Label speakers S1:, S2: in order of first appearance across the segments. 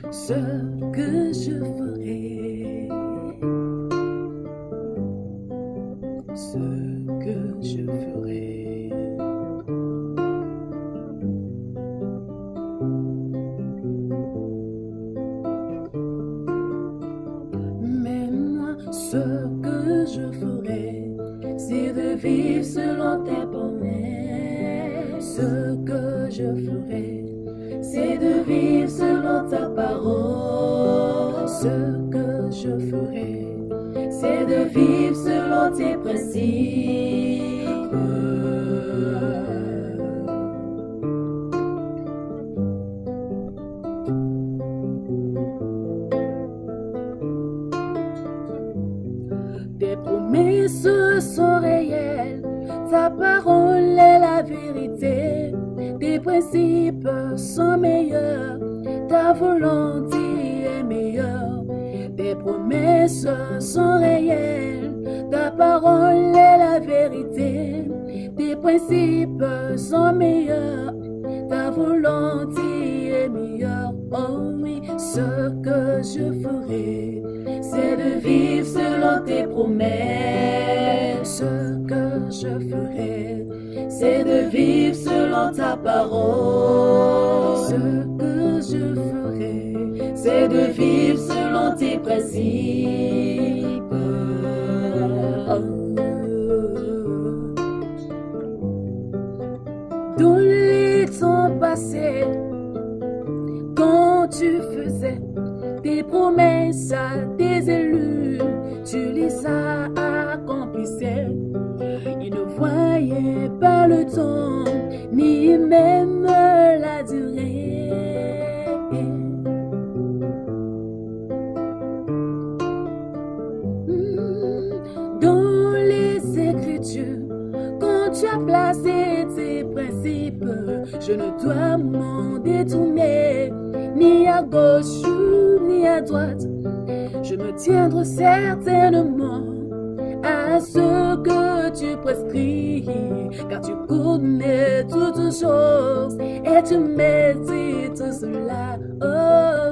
S1: ce que je ferai, ce que je ferai. Mais moi, ce que je ferai, c'est de vivre selon tes promesses. Ce que je ferai, c'est de vivre selon ta parole. Ce que je ferai, c'est de vivre selon tes principes. Tes promesses sont réelles, ta parole est la vérité. Tes principes sont meilleurs, ta volonté est meilleure. Tes promesses sont réelles, ta parole est la vérité. Tes principes sont meilleurs, ta volonté est meilleure. Oh oui, ce que je ferai, c'est de vivre selon tes promesses. Ce que je ferai, c'est de vivre selon ta parole. Ce que je ferai, c'est de vivre selon tes principes. Dans les temps passés, quand tu faisais tes promesses à tes élus, tu les as accomplissées. Ils ne voyaient pas le temps, ni même la durée. Dans les Écritures, quand tu as placé tes principes, je ne dois m'en détourner, ni à gauche ni à droite. Je me tiendrai certainement à ce que tu prescris, car tu connais toutes choses et tu médites tout cela. Oh,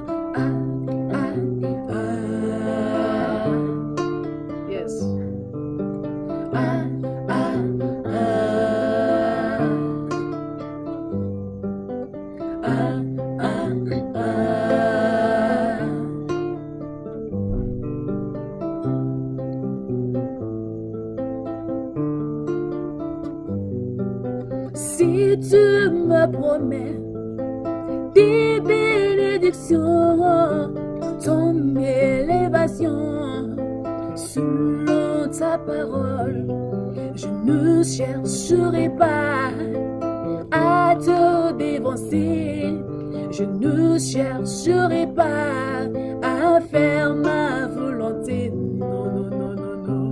S1: yes. Si tu me promets des bénédictions, ton élévation selon ta parole, je ne chercherai pas à te dévancer, je ne chercherai pas à faire ma volonté. Non, non, non, non, non.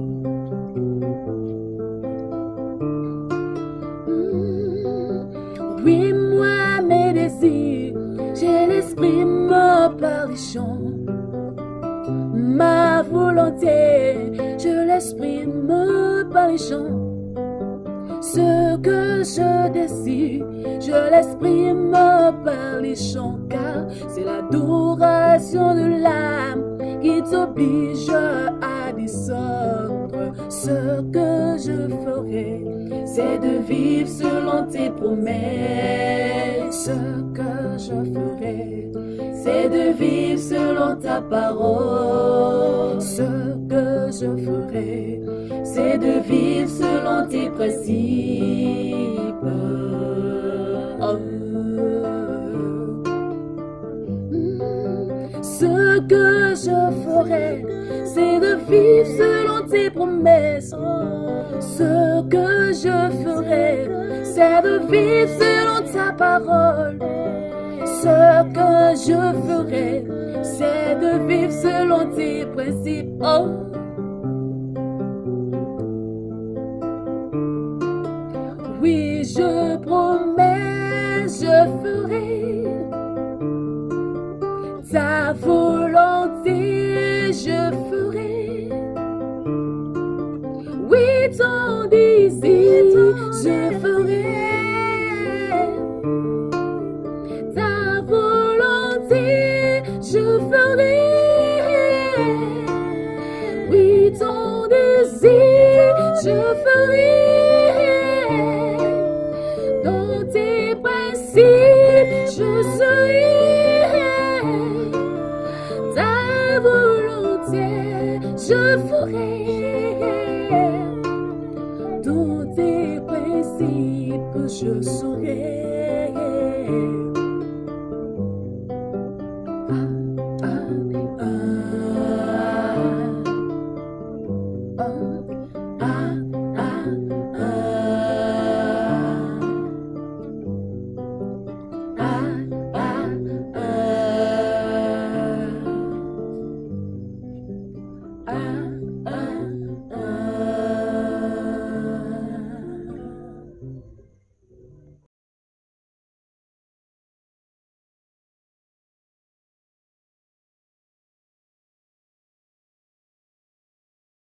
S1: Oui, moi, mes désirs, j'ai l'esprit me par les chants. Ma volonté, je l'exprime par les chants. Ce que je désire, je l'exprime par les chants, car c'est l'adoration de l'âme qui t'oblige à descendre. Ce que je ferai, c'est de vivre selon tes promesses. Ce que je ferai, c'est de vivre selon ta parole. Ce que je ferai, c'est de vivre selon tes principes. Oh. Ce que je ferai, c'est de vivre selon tes promesses. Ce que je ferai, c'est de vivre selon ta parole. Ce que je ferai, c'est de vivre selon tes principes. Oh. Oui, je promets, je ferai ta volonté, je ferai. Oui, ton désir, je ferai. Ta volonté, je je ferai. Tous tes principes, je saurai. Ah.